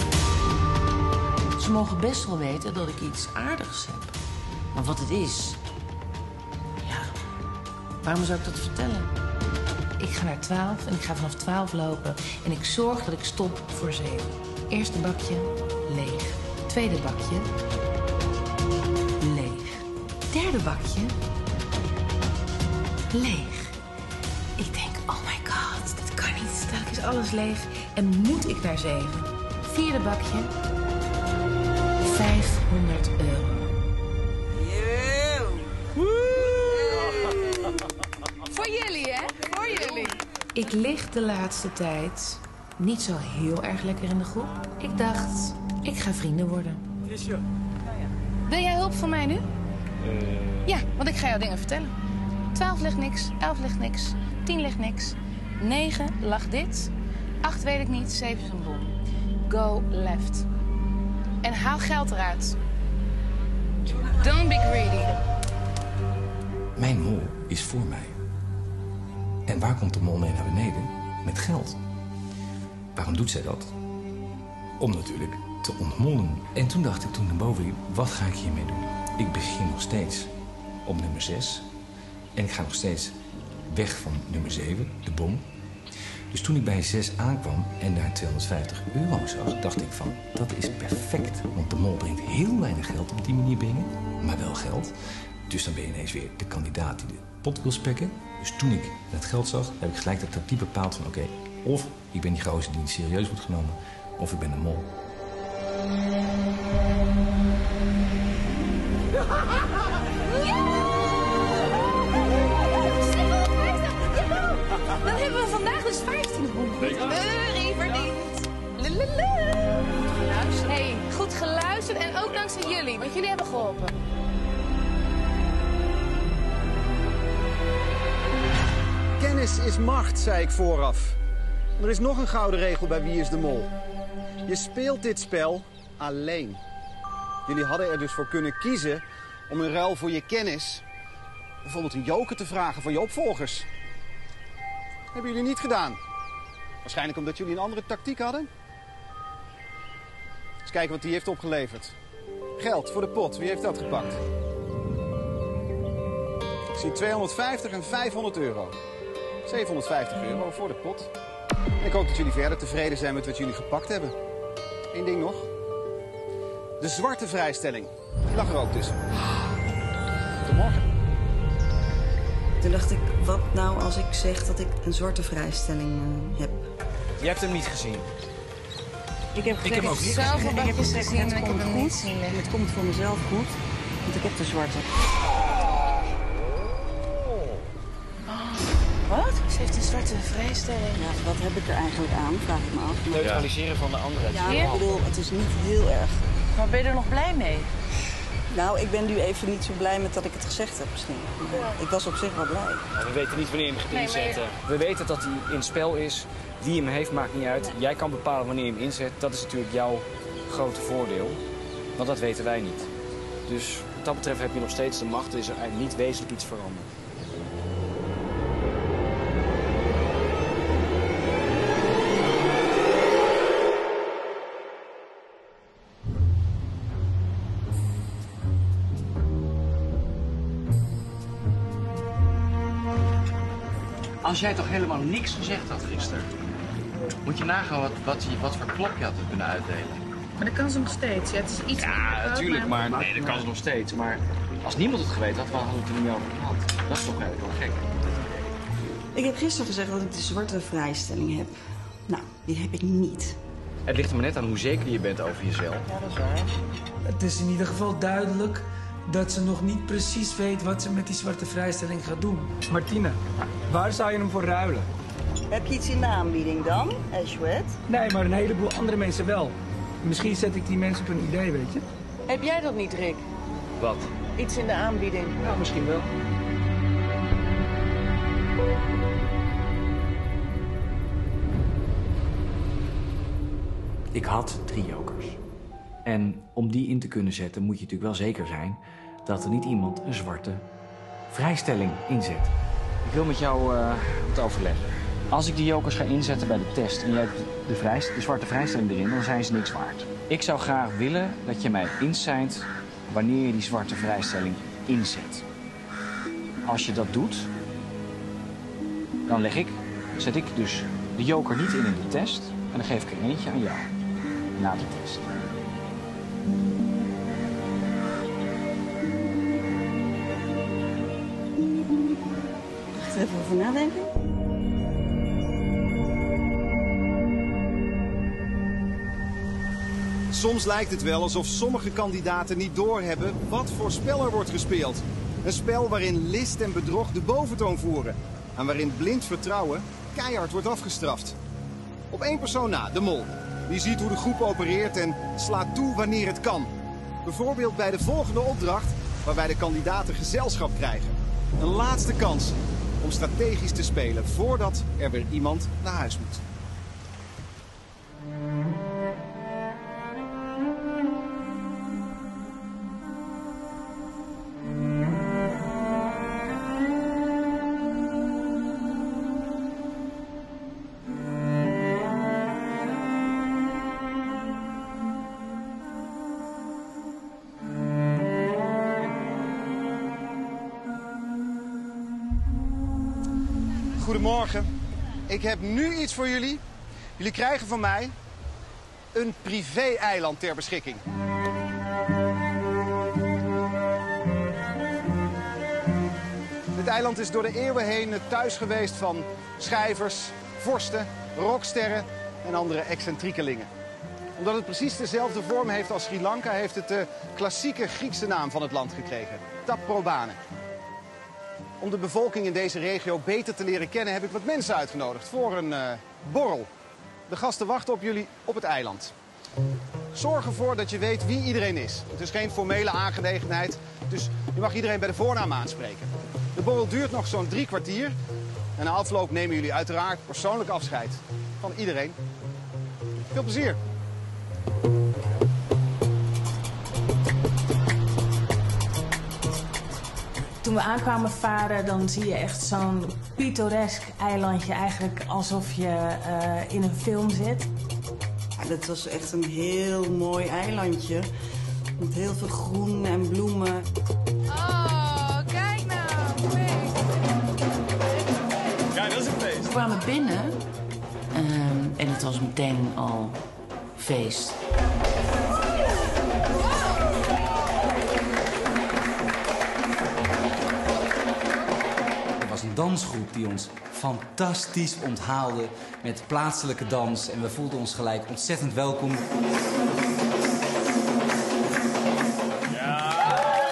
Ze mogen best wel weten dat ik iets aardigs heb. Maar wat het is... Ja, waarom zou ik dat vertellen? Ik ga naar 12 en ik ga vanaf 12 lopen. En ik zorg dat ik stop voor 7. Eerste bakje, leeg. Tweede bakje, leeg. Derde bakje... leeg. Ik denk, oh my god, dit kan niet. Dadelijk is alles leeg. En moet ik naar 7? Vierde bakje. 500 euro. Voor jullie, hè? Voor jullie. Ik lig de laatste tijd niet zo heel erg lekker in de groep. Ik dacht, ik ga vrienden worden. Wil jij hulp van mij nu? Ja, want ik ga jou dingen vertellen. 12 ligt niks, 11 ligt niks, 10 ligt niks, 9 lag dit, 8 weet ik niet, 7 is een bom. Go left. En haal geld eruit. Don't be greedy. Mijn mol is voor mij. En waar komt de mol mee naar beneden? Met geld. Waarom doet zij dat? Om natuurlijk te ontmollen. En toen dacht ik, toen ik naar boven liep, wat ga ik hiermee doen? Ik begin nog steeds op nummer 6... En ik ga nog steeds weg van nummer 7, de bom. Dus toen ik bij 6 aankwam en daar 250 euro zag, dacht ik van, dat is perfect. Want de mol brengt heel weinig geld op die manier binnen, maar wel geld. Dus dan ben je ineens weer de kandidaat die de pot wil spekken. Dus toen ik het geld zag, heb ik gelijk dat tactiek bepaald van, oké, of ik ben die gozer die niet serieus wordt genomen, of ik ben een mol. Dan hebben we vandaag dus 1500 euro verdiend. Hey, goed geluisterd en ook dankzij jullie, want jullie hebben geholpen. Kennis is macht, zei ik vooraf. Er is nog een gouden regel bij Wie is de Mol. Je speelt dit spel alleen. Jullie hadden er dus voor kunnen kiezen om in ruil voor je kennis bijvoorbeeld een joker te vragen voor je opvolgers. Hebben jullie niet gedaan. Waarschijnlijk omdat jullie een andere tactiek hadden. Eens kijken wat die heeft opgeleverd. Geld voor de pot. Wie heeft dat gepakt? Ik zie 250 en 500 euro. 750 euro voor de pot. En ik hoop dat jullie verder tevreden zijn met wat jullie gepakt hebben. Eén ding nog. De zwarte vrijstelling. Die lag er ook tussen. Tot morgen. Toen dacht ik, wat nou als ik zeg dat ik een zwarte vrijstelling heb? Je hebt hem niet gezien. Ik heb hem ook niet zelf gezien. een Ik heb gezegd, gezien, het maar ik komt heb hem niet goed. zien liggen. Het komt voor mezelf goed, want ik heb de zwarte. Wat? Ze heeft een zwarte vrijstelling. Ja, wat heb ik er eigenlijk aan, vraag ik me af. Neutraliseren van de andere. Ja, ik bedoel, het is niet heel erg. Maar ben je er nog blij mee? Nou, ik ben nu even niet zo blij met dat ik het gezegd heb misschien. Ik was op zich wel blij. We weten niet wanneer je hem gaat inzetten. We weten dat hij in het spel is. Wie hem heeft, maakt niet uit. Jij kan bepalen wanneer je hem inzet. Dat is natuurlijk jouw grote voordeel. Want dat weten wij niet. Dus wat dat betreft heb je nog steeds de macht. Er is er eigenlijk niet wezenlijk iets veranderd. Als jij toch helemaal niks gezegd had gisteren, moet je nagaan wat voor klap je had kunnen uitdelen. Maar dat kan ze nog steeds. Ja, het is iets Ja, natuurlijk, maar nee, dat kan ze nog steeds. Maar als niemand het geweten had, waar hadden we het er niet over gehad? Dat is toch eigenlijk wel gek. Ik heb gisteren gezegd dat ik de zwarte vrijstelling heb. Nou, die heb ik niet. Het ligt er maar net aan hoe zeker je bent over jezelf. Ja, dat is waar. Het is in ieder geval duidelijk dat ze nog niet precies weet wat ze met die zwarte vrijstelling gaat doen. Martine, waar zou je hem voor ruilen? Heb je iets in de aanbieding dan, Ashwet? Nee, maar een heleboel andere mensen wel. Misschien zet ik die mensen op een idee, weet je? Heb jij dat niet, Rick? Wat? Iets in de aanbieding? Nou, misschien wel. Ik had 3 jokers. En om die in te kunnen zetten moet je natuurlijk wel zeker zijn dat er niet iemand een zwarte vrijstelling inzet. Ik wil met jou wat overleggen. Als ik die jokers ga inzetten bij de test en jij hebt de zwarte vrijstelling erin, dan zijn ze niks waard. Ik zou graag willen dat je mij insignt wanneer je die zwarte vrijstelling inzet. Als je dat doet, dan zet ik dus de joker niet in de test en dan geef ik er eentje aan jou na de test. Ga er even over nadenken. Soms lijkt het wel alsof sommige kandidaten niet doorhebben wat voor spel er wordt gespeeld. Een spel waarin list en bedrog de boventoon voeren. En waarin blind vertrouwen keihard wordt afgestraft. Op 1 persoon na, de mol. Die ziet hoe de groep opereert en slaat toe wanneer het kan. Bijvoorbeeld bij de volgende opdracht, waarbij de kandidaten gezelschap krijgen. Een laatste kans om strategisch te spelen voordat er weer iemand naar huis moet. Goedemorgen. Ik heb nu iets voor jullie. Jullie krijgen van mij een privé-eiland ter beschikking. Dit eiland is door de eeuwen heen het thuis geweest van schrijvers, vorsten, rocksterren en andere excentriekelingen. Omdat het precies dezelfde vorm heeft als Sri Lanka, heeft het de klassieke Griekse naam van het land gekregen: Taprobane. Om de bevolking in deze regio beter te leren kennen heb ik wat mensen uitgenodigd voor een borrel. De gasten wachten op jullie op het eiland. Zorg ervoor dat je weet wie iedereen is. Het is geen formele aangelegenheid, dus je mag iedereen bij de voornaam aanspreken. De borrel duurt nog zo'n 3 kwartier. En na afloop nemen jullie uiteraard persoonlijk afscheid van iedereen. Veel plezier! Toen we aankwamen varen, dan zie je echt zo'n pittoresk eilandje. Eigenlijk alsof je in een film zit. Ja, dat was echt een heel mooi eilandje. Met heel veel groen en bloemen. Oh, kijk nou. Ja, dat is een feest. We kwamen binnen en het was meteen al feest. Een dansgroep die ons fantastisch onthaalde met plaatselijke dans. En we voelden ons gelijk ontzettend welkom. Ja.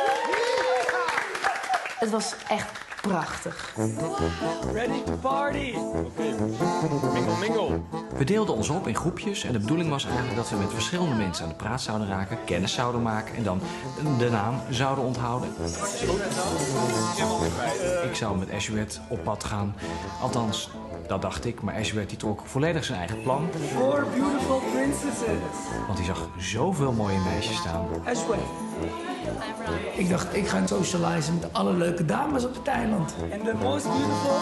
Het was echt prachtig. Ready to party! Oké. Mingle, mingle. We deelden ons op in groepjes en de bedoeling was eigenlijk dat we met verschillende mensen aan de praat zouden raken, kennis zouden maken en dan de naam zouden onthouden. Ik zou met Ashwet op pad gaan. Althans, dat dacht ik, maar Ashwet die trok volledig zijn eigen plan. 4 beautiful princesses. Want hij zag zoveel mooie meisjes staan. Ashwet. Ik dacht, ik ga socializen met alle leuke dames op het eiland. En the most beautiful...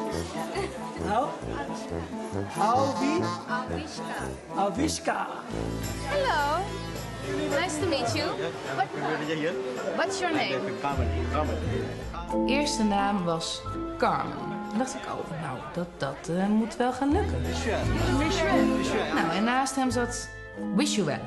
Alvishka. Hello. Nice to meet you. What's your name? Eerste naam was Carmen. Toen dacht ik, oh, nou, dat moet wel gaan lukken. Nou, en naast hem zat Wishuel.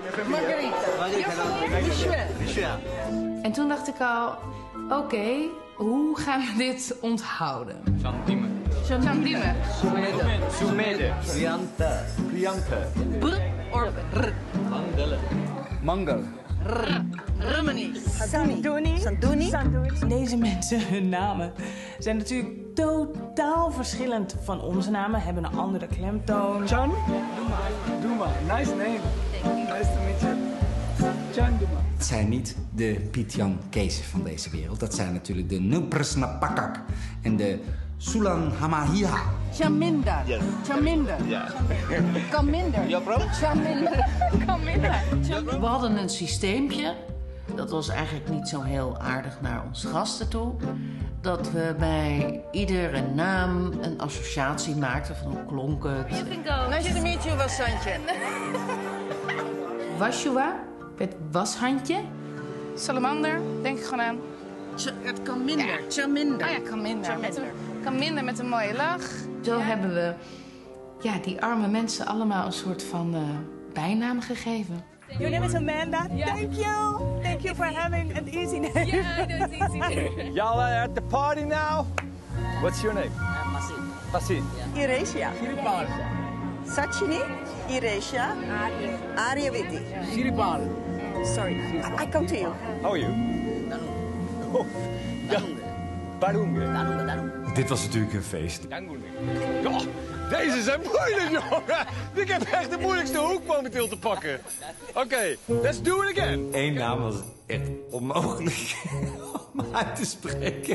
Margarita. En toen dacht ik al, oké, hoe gaan we dit onthouden? Chandime. Sumede. Priyanka. Br or r. Mangal. Rumini. Sanduni. Deze mensen, hun namen, zijn natuurlijk totaal verschillend van onze namen. Hebben een andere klemtoon. Can Duma. Nice name. Nice to meet you. Can Duma. Het zijn niet de Piet-Jan Kees van deze wereld. Dat zijn natuurlijk de Nuprsnapakak en de Sulan Hamahia. Chaminda. Yes. Chaminda. Ja. Kan minder. Ja, bro? Chaminda. Kan minder. We hadden een systeempje. Dat was eigenlijk niet zo heel aardig naar onze gasten toe. Dat we bij iedere naam een associatie maakten van hoe klonk het. Nice to meet you, Wassantje. Washua, het washandje. Salamander, denk ik gewoon aan. Het kan minder. Chaminda. Oh ja, kan minder. Kan minder met een mooie lach. Zo hebben we die arme mensen allemaal een soort van bijnaam gegeven. Your name is Amanda. Yeah. Thank you. Thank you for having an easy name. Yeah, that's easy. Y'all are at the party now. What's your name? Basit. Iresia. Sachini. Iresia. Aryaviti. Siripal. Sorry. I come to you. How are you? Oh, ja. Barunge. Dit was natuurlijk een feest. Ja, deze zijn moeilijk, jongen. Ik heb echt de moeilijkste hoek momenteel te pakken. Oké, let's do it again. Eén naam was echt onmogelijk om uit te spreken.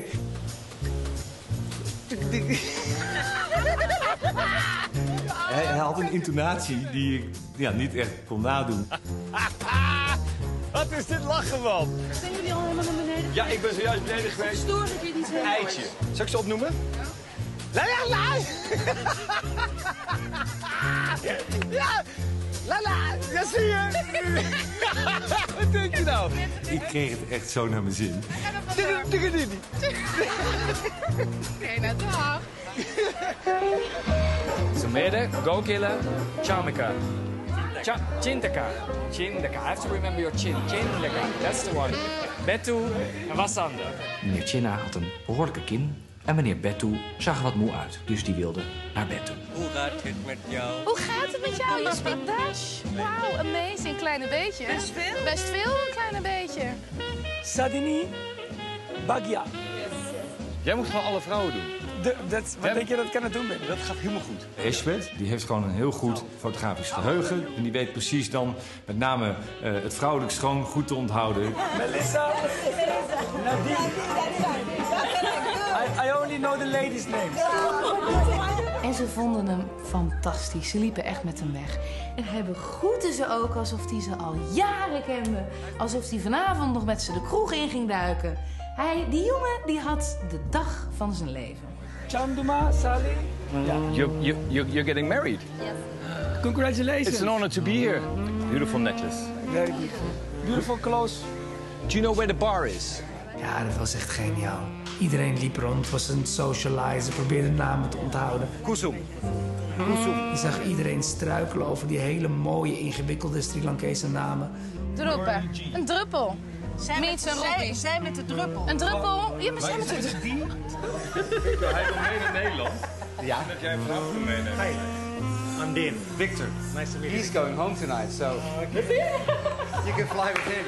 Hij had een intonatie die ik niet echt kon nadoen. Wat is dit lachen, man? Zijn jullie al helemaal naar beneden? Ja, ik ben zojuist beneden geweest. Stoor ik je niet zo? Eitje. Zal ik ze opnoemen? La la la! Ja! La la! Ja, zie je? Wat denk je nou? Ik kreeg het echt zo naar mijn zin. Oké, nou dag. Sumede, go killer, Chamika. Chintaka. Chintaka. I have to remember your chin. Chintaka. That's the one. Betu en Wasander. Meneer Chinna had een behoorlijke kin. En meneer Betu zag er wat moe uit. Dus die wilde naar bed toe. Hoe gaat het met jou? Hoe gaat het met jou? Je speak Dutch. Wauw, amazing. Kleine beetje. Best veel? Best veel, een kleine beetje. Sadini. Bagya. Jij moet gewoon alle vrouwen doen. Wat denk je dat ik aan het doen ben? Dat gaat helemaal goed. Esbeth, die heeft gewoon een heel goed fotografisch geheugen. En die weet precies dan met name het vrouwelijk schoon goed te onthouden. Melissa. Nadine. I only know the ladies' names. En ze vonden hem fantastisch. Ze liepen echt met hem weg. En hij begroette ze ook alsof hij ze al jaren kende. Alsof hij vanavond nog met ze de kroeg in ging duiken. Die jongen die had de dag van zijn leven. Chanduma, Sally. You're getting married. Yes. Congratulations. It's an honor to be here. Beautiful necklace. Very beautiful. Beautiful clothes. Do you know where the bar is? Ja, dat was echt geniaal. Iedereen liep rond, het was een socializer, probeerde namen te onthouden. Kusum. Je zag iedereen struikelen over die hele mooie, ingewikkelde Sri Lankese namen. Droppen. Een druppel. Zij met de druppel. Een druppel? Ja, maar zij met de druppel. Hij wil mee naar Nederland. Ja. Dat jij vanavond wil meenemen. Hey, I'm Din. Victor. Nice to meet you. He's going home tonight, so you can fly with him.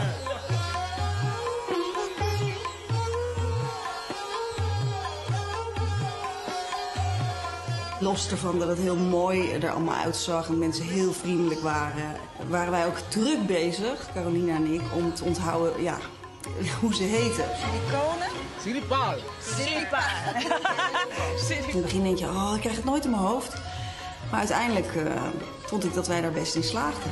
Los ervan dat het heel mooi er allemaal uitzag en mensen heel vriendelijk waren wij ook druk bezig, Carolina en ik, om te onthouden hoe ze heten. Siripal. In het begin denk je, ik krijg het nooit in mijn hoofd. Maar uiteindelijk vond ik dat wij daar best in slaagden.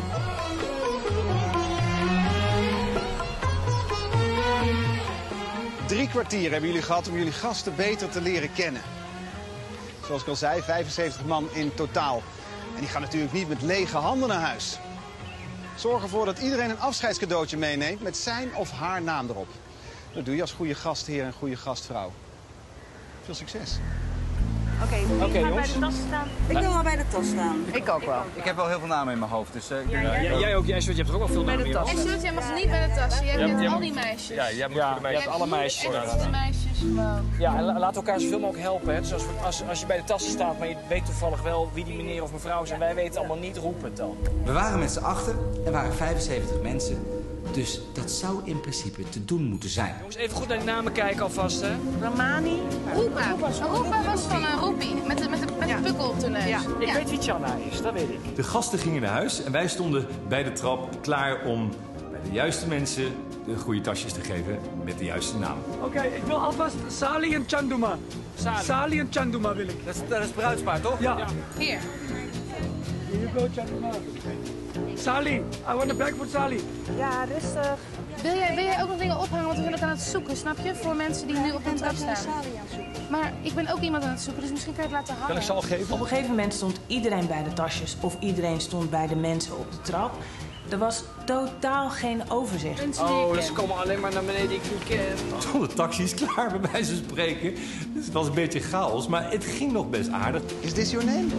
Drie kwartier hebben jullie gehad om jullie gasten beter te leren kennen. Zoals ik al zei, 75 man in totaal. En die gaan natuurlijk niet met lege handen naar huis. Zorg ervoor dat iedereen een afscheidscadeautje meeneemt met zijn of haar naam erop. Dat doe je als goede gastheer en goede gastvrouw. Veel succes. Oké, wie gaat bij de tas staan? Ik wil wel bij de tas staan. Ik ook wel. Ik heb wel heel veel namen in mijn hoofd, dus... Jij ook, Esbeth, je hebt er ook wel veel namen in je hoofd. Esbeth, jij mag niet bij de tas. Jij hebt al die meisjes. Ja, jij hebt alle meisjes. Je hebt de meisjes gewoon. Ja, en laat elkaar zoveel mogelijk helpen. Hè. Dus als je bij de tassen staat, maar je weet toevallig wel wie die meneer of mevrouw zijn. Wij weten allemaal niet, roepen het dan. We waren met z'n achten en waren 75 mensen. Dus dat zou in principe te doen moeten zijn. Jongens, even goed naar die namen kijken alvast, hè. Ramani. Roepa. Roepa was van Roepie, met de pukkel op de neus. Ja, ik weet wie Channa is, dat weet ik. De gasten gingen naar huis en wij stonden bij de trap klaar om bij de juiste mensen de goede tasjes te geven met de juiste naam. Oké, ik wil alvast Sali en Chanduma. Sali en Chanduma wil ik. Dat is bruidspaar, toch? Ja. Hier. Here you go, Chanduma. Sali, I want a bag voor Sali. Ja, rustig. Wil jij ook nog dingen ophangen? Want we willen aan het zoeken, snap je? Voor mensen die nu op de trap staan. Maar ik ben ook iemand aan het zoeken, dus misschien kan je het laten hangen. Kan ik ze al geven? Op een gegeven moment stond iedereen bij de tasjes of iedereen stond bij de mensen op de trap. Er was totaal geen overzicht. Oh, ze komen alleen maar naar beneden die ik niet ken. Stonden taxis klaar, bij wijze van spreken. Dus het was een beetje chaos, maar het ging nog best aardig. Is this your name?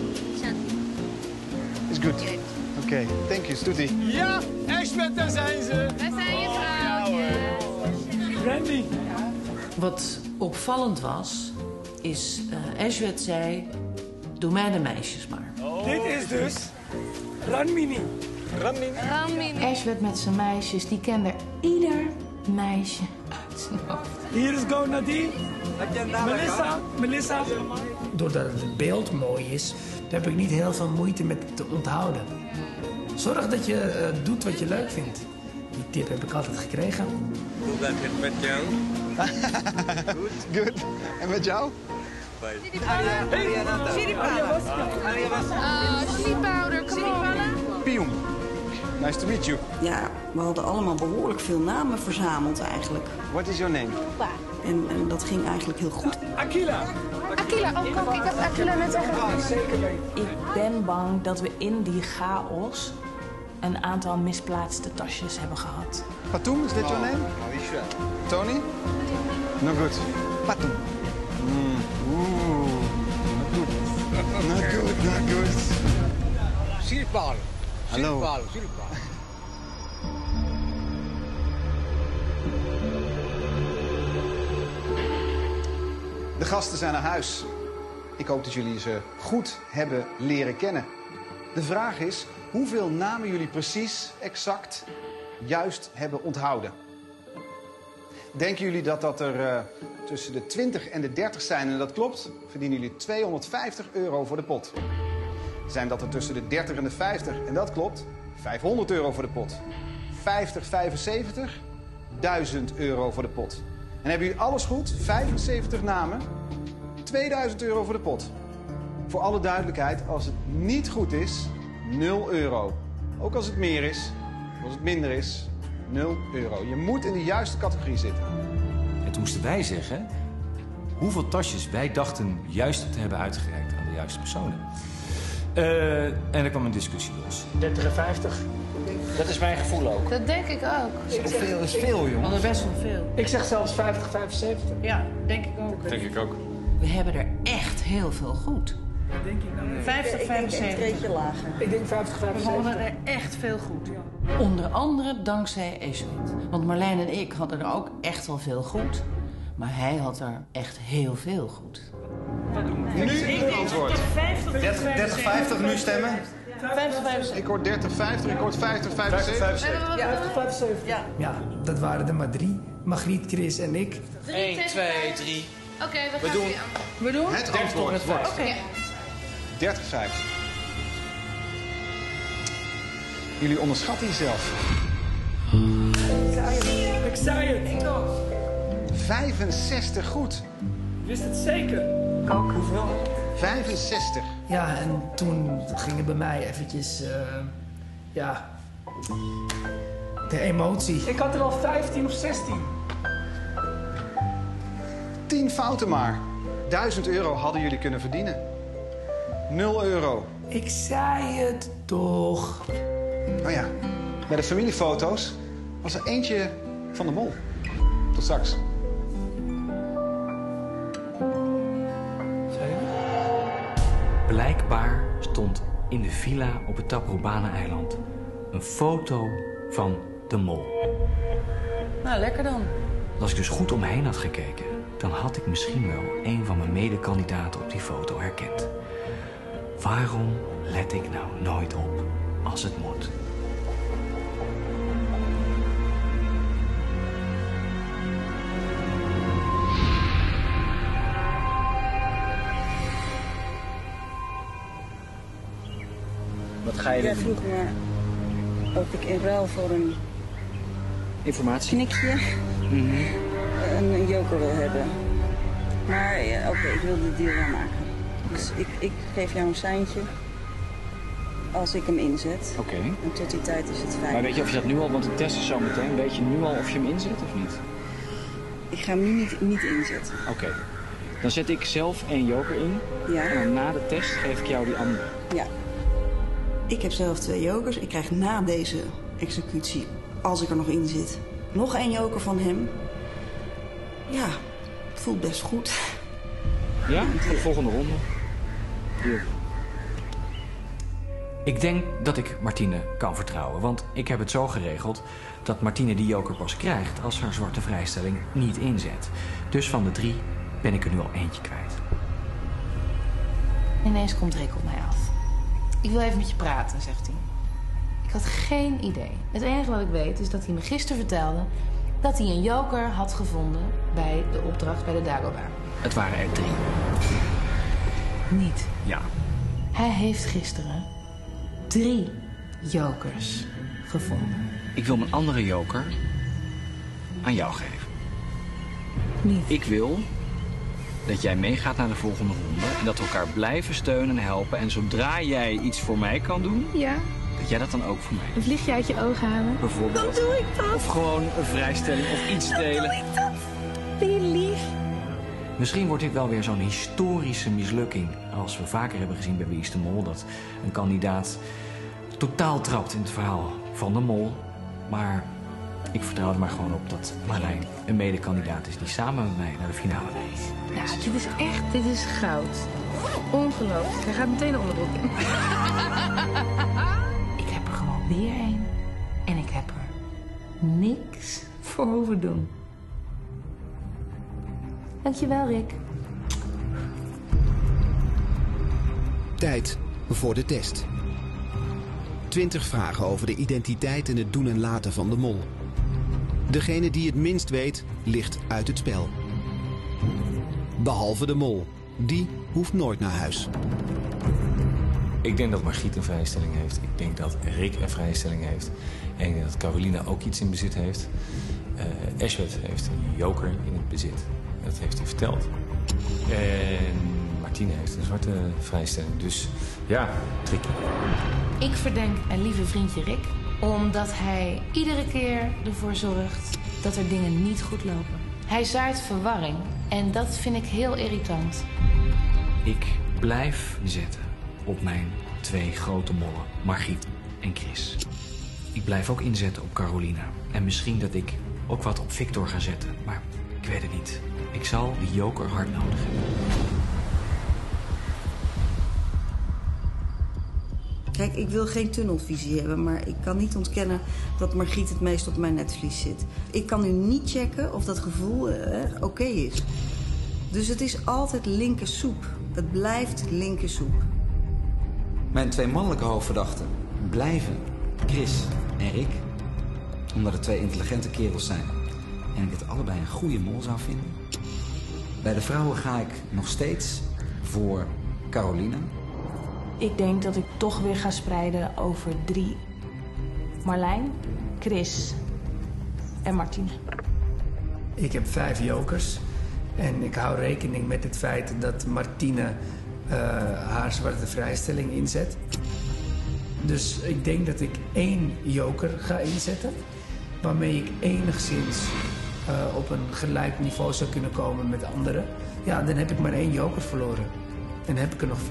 Is good. Oké, thank you, Stoetie. Ja, Ashmet, daar zijn ze. Wij zijn je vrouwtjes. Randy. Wat opvallend was, is Ashwet zei, doe mij de meisjes maar. Dit is dus Ranmini. Ramini. Ashwet met zijn meisjes, die kende ieder meisje uit zijn hoofd. Hier is go Nadine. Melissa. Doordat het beeld mooi is, heb ik niet heel veel moeite met te onthouden. Zorg dat je doet wat je leuk vindt. Die tip heb ik altijd gekregen. Hoe gaat het met jou? Goed. En met jou? Chili powder, come on. Pium. Nice to meet you. Ja, we hadden allemaal behoorlijk veel namen verzameld eigenlijk. What is your name? En dat ging eigenlijk heel goed. Akila, oh kijk, ik heb Akila net zeggen. Ik ben bang dat we in die chaos een aantal misplaatste tasjes hebben gehad. Patoum, is that your name? Tony? No good. Patoum. Not good. Silpal. Hallo. Silpal. De gasten zijn naar huis. Ik hoop dat jullie ze goed hebben leren kennen. De vraag is, hoeveel namen jullie precies, exact, juist hebben onthouden? Denken jullie dat er tussen de 20 en de 30 zijn en dat klopt? Verdienen jullie €250 voor de pot. Zijn dat er tussen de 30 en de 50 en dat klopt? €500 voor de pot. 50, 75, €1000 voor de pot. En hebben jullie alles goed? 75 namen, €2000 voor de pot. Voor alle duidelijkheid, als het niet goed is, €0. Ook als het meer is, als het minder is, €0. Je moet in de juiste categorie zitten. En toen moesten wij zeggen hoeveel tasjes wij dachten juist te hebben uitgereikt aan de juiste personen. En er kwam een discussie los. 30 en 50. Dat is mijn gevoel ook. Dat denk ik ook. Veel is veel, jongen. Dat is best wel veel. Ik zeg zelfs 50, 75. Ja, denk ik ook. Denk ik ook. We hebben er echt heel veel goed. Wat denk ik nou? 50, 75. Een treetje lager. Ik denk 50, We 75. hadden er echt veel goed. Onder andere dankzij Ashwet. Want Marlijn en ik hadden er ook echt wel veel goed. Maar hij had er echt heel veel goed. Nu het antwoord. 30, 50, nu stemmen. 50, 75. Ik hoor 30, 50, ik hoor 50, 75. 50, 75. Ja, dat waren er maar 3. Margriet, Chris en ik. 1, 2, 3. Oké, we gaan doen weer. We doen? Het antwoord wordt Oké. 30, 50. Jullie onderschatten jezelf. Ik zei het. 65 goed. Wist het zeker? Ook. 65. Ja, en toen ging het bij mij eventjes, de emotie. Ik had er al 15 of 16. 10 fouten maar. €1000 hadden jullie kunnen verdienen. €0. Ik zei het toch. Oh ja, bij de familiefoto's was er eentje van de mol. Tot straks. Blijkbaar stond in de villa op het Taprobana-eiland een foto van de mol. Nou, lekker dan. Als ik dus goed om me heen had gekeken, dan had ik misschien wel een van mijn medekandidaten op die foto herkend. Waarom let ik nou nooit op als het moet? Wat ga je Jij doen? vroeg me of ik in ruil voor een Informatie? knikje een joker wil hebben. Maar oké, ik wil de deal wel maken. Dus ik geef jou een seintje als ik hem inzet. Oké. En tot die tijd is het fijn. Maar weet je of je dat nu al, want de test is zo meteen, weet je nu al of je hem inzet of niet? Ik ga hem nu niet inzetten. Oké. Dan zet ik zelf 1 joker in. Ja. En dan na de test geef ik jou die andere. Ja. Ik heb zelf 2 jokers. Ik krijg na deze executie, als ik er nog in zit, nog 1 joker van hem. Ja, het voelt best goed. Ja? De volgende ronde. Deal. Ik denk dat ik Martine kan vertrouwen, want ik heb het zo geregeld dat Martine die joker pas krijgt als haar zwarte vrijstelling niet inzet. Dus van de 3 ben ik er nu al eentje kwijt. Ineens komt Rick op mij af. Ik wil even met je praten, zegt hij. Ik had geen idee. Het enige wat ik weet is dat hij me gisteren vertelde dat hij een joker had gevonden bij de opdracht bij de Dagobah. Het waren er 3. Niet. Ja. Hij heeft gisteren 3 jokers gevonden. Ik wil mijn andere joker aan jou geven. Niet. Ik wil dat jij meegaat naar de volgende ronde en dat we elkaar blijven steunen en helpen. En zodra jij iets voor mij kan doen, Ja. dat jij dat dan ook voor mij doet. Een vliegje uit je ogen halen. Bijvoorbeeld. Dan doe ik dat. Of gewoon een vrijstelling of iets delen. Dan doe ik dat. Ben je lief? Misschien wordt dit wel weer zo'n historische mislukking als we vaker hebben gezien bij Wie is de Mol. Dat een kandidaat totaal trapt in het verhaal van de mol. Maar ik vertrouw er maar gewoon op dat Marlijn een medekandidaat is die samen met mij naar de finale reist. Ja, dit is goud. Ongelooflijk. Hij gaat meteen de onderbroek in. Ik heb er gewoon weer 1. En ik heb er niks voor hoeven doen. Dankjewel, Rick. Tijd voor de test. 20 vragen over de identiteit en het doen en laten van de mol. Degene die het minst weet, ligt uit het spel. Behalve de mol. Die hoeft nooit naar huis. Ik denk dat Margriet een vrijstelling heeft. Ik denk dat Rick een vrijstelling heeft. En ik denk dat Carolina ook iets in bezit heeft. Ashwet heeft een joker in het bezit. Dat heeft hij verteld. En Martine heeft een zwarte vrijstelling. Dus ja, tricky. Ik verdenk mijn lieve vriendje Rick, omdat hij iedere keer ervoor zorgt dat er dingen niet goed lopen. Hij zaait verwarring en dat vind ik heel irritant. Ik blijf zetten op mijn 2 grote mollen, Margriet en Chris. Ik blijf ook inzetten op Carolina. En misschien dat ik ook wat op Victor ga zetten, maar ik weet het niet. Ik zal die joker hard nodig hebben. Kijk, ik wil geen tunnelvisie hebben, maar ik kan niet ontkennen dat Margriet het meest op mijn netvlies zit. Ik kan nu niet checken of dat gevoel oké is. Dus het is altijd linkersoep. Het blijft linkersoep. Mijn 2 mannelijke hoofdverdachten blijven Chris en Rick. Omdat het 2 intelligente kerels zijn. En ik het allebei een goede mol zou vinden. Bij de vrouwen ga ik nog steeds voor Carolina. Ik denk dat ik toch weer ga spreiden over 3. Marlijn, Chris en Martine. Ik heb 5 jokers. En ik hou rekening met het feit dat Martine haar zwarte vrijstelling inzet. Dus ik denk dat ik 1 joker ga inzetten. Waarmee ik enigszins op een gelijk niveau zou kunnen komen met anderen. Ja, dan heb ik maar 1 joker verloren. En dan heb ik er nog 4.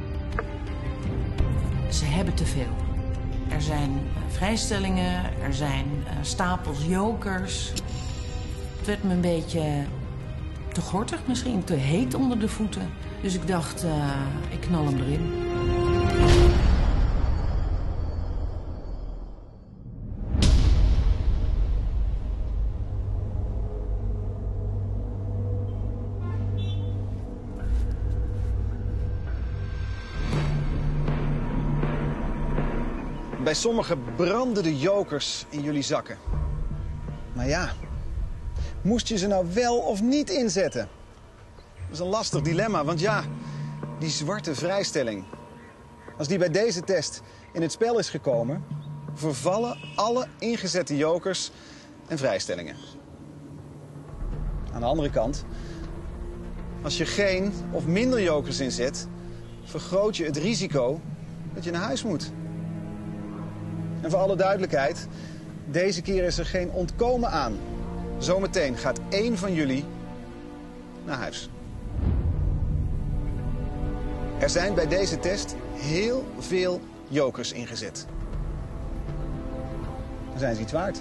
Ze hebben te veel. Er zijn vrijstellingen, er zijn stapels jokers. Het werd me een beetje te gortig misschien, te heet onder de voeten. Dus ik dacht, ik knal hem erin. Bij sommigen branden de jokers in jullie zakken. Maar ja, moest je ze nou wel of niet inzetten? Dat is een lastig dilemma, want ja, die zwarte vrijstelling. Als die bij deze test in het spel is gekomen, vervallen alle ingezette jokers en vrijstellingen. Aan de andere kant, als je geen of minder jokers inzet, vergroot je het risico dat je naar huis moet. En voor alle duidelijkheid, deze keer is er geen ontkomen aan. Zometeen gaat 1 van jullie naar huis. Er zijn bij deze test heel veel jokers ingezet. Dan zijn ze iets waard.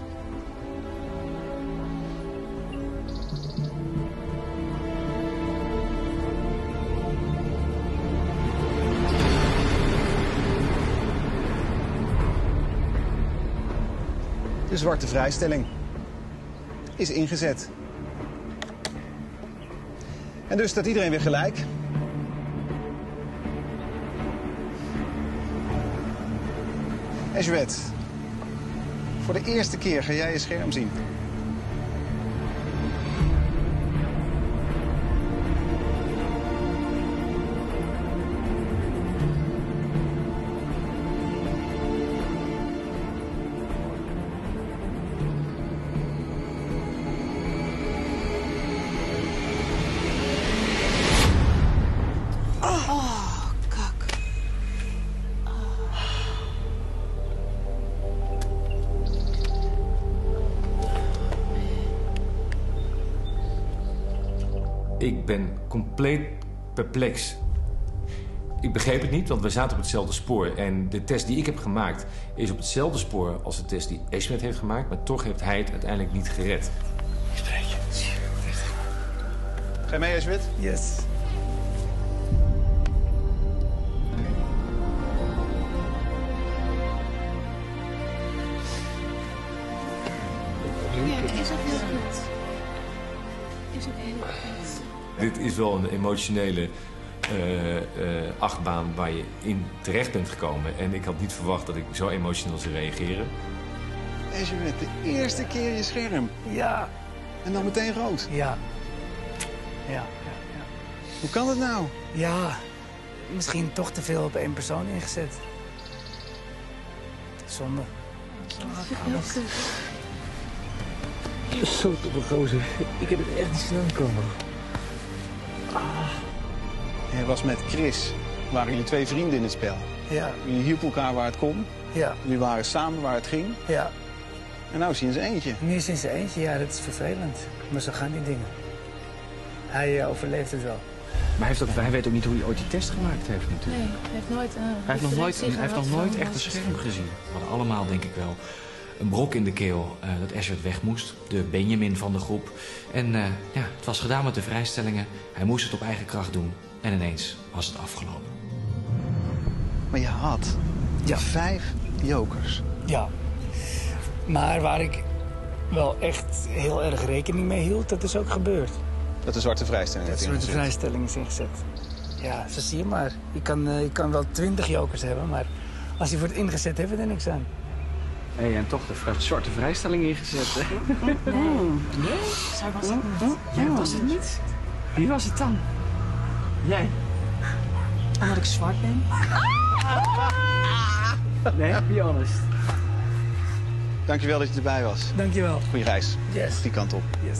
De zwarte vrijstelling is ingezet. En dus staat iedereen weer gelijk. Esjewet, voor de eerste keer ga jij je scherm zien. Ik ben compleet perplex. Ik begreep het niet, want we zaten op hetzelfde spoor. En de test die ik heb gemaakt is op hetzelfde spoor als de test die Esjewet heeft gemaakt. Maar toch heeft hij het uiteindelijk niet gered. Ik spreek je. Ga je mee, Esjewet? Yes. Ja, is ook heel goed. Is ook heel goed. Dit is wel een emotionele achtbaan waar je in terecht bent gekomen. En ik had niet verwacht dat ik zo emotioneel zou reageren. Esjewet, de eerste keer je scherm. Ja. En dan meteen rood. Ja. Hoe kan het nou? Ja, misschien toch te veel op 1 persoon ingezet. Zonde. Zo te gozer. Ik heb het echt niet snel komen. Je was met Chris. Waren jullie 2 vrienden in het spel. Ja. Jullie hielpen elkaar waar het kon. Ja. Jullie waren samen waar het ging. Ja. En nou is hij in zijn eentje. Nu is hij in zijn eentje, ja, dat is vervelend. Maar zo gaan die dingen. Hij overleeft het wel. Maar hij weet ook niet hoe hij ooit die test gemaakt heeft natuurlijk. Nee, hij heeft nooit... Hij heeft nog nooit echt een scherm gezien. We hadden allemaal, denk ik wel, een brok in de keel dat Esjewet weg moest. De Benjamin van de groep. En ja, het was gedaan met de vrijstellingen. Hij moest het op eigen kracht doen. En ineens was het afgelopen. Maar je had 5 jokers. Ja. Maar waar ik wel echt heel erg rekening mee hield, dat is ook gebeurd. Dat de zwarte vrijstelling Dat de zwarte vrijstelling is ingezet. Ja, zo zie je maar. Je kan wel 20 jokers hebben, maar als die wordt ingezet, hebben we er niks aan. Hé, en toch de zwarte vrijstelling ingezet, hè? Nee, zij was het niet. Jij was het niet? Wie was het dan? Jij? Omdat ik zwart ben. Nee, be honest. Dankjewel dat je erbij was. Dankjewel. Goeie reis. Yes. Die kant op. Yes.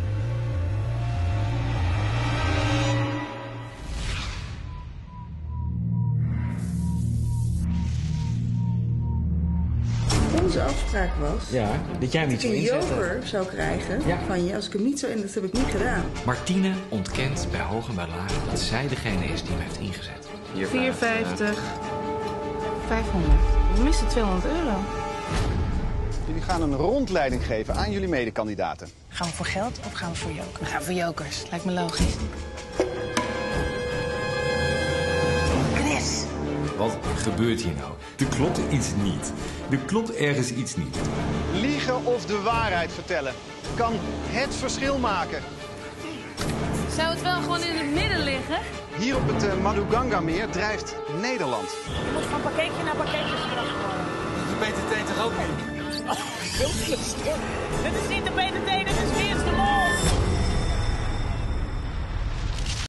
Onze afspraak was Ja, dat jij hem niet dat zo ik een inzette. joker zou krijgen van je als ik hem niet zou in. Dat heb ik niet gedaan. Martine ontkent bij hoog en bij laag dat zij degene is die hem heeft ingezet. 4,50. 500. We missen €200. Jullie gaan een rondleiding geven aan jullie medekandidaten. Gaan we voor geld of gaan we voor jokers? We gaan voor jokers. Lijkt me logisch. Chris! Wat gebeurt hier nou? Er klopt iets niet. Er klopt ergens iets niet. Liegen of de waarheid vertellen kan het verschil maken. Zou het wel gewoon in het midden liggen? Hier op het Maduganga-meer drijft Nederland. Je moet van pakketje naar pakketje gebracht worden. De BTT toch ook niet? Dit is niet de BTT, dit